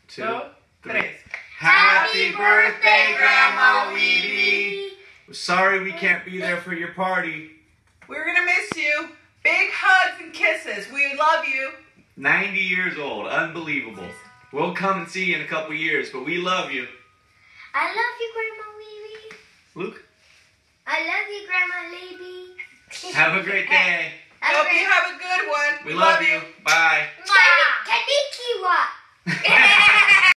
2, 3. Happy birthday, Grandma Weibe! We're sorry we can't be there for your party. We're gonna miss you. Big hugs and kisses. We love you. 90 years old. Unbelievable. We'll come and see you in a couple years, but we love you. I love you, Grandma Weibe. Luke? I love you, Grandma Weibe. Have a great day. Hope you have a good one. We love you. Bye. Kaniki wa.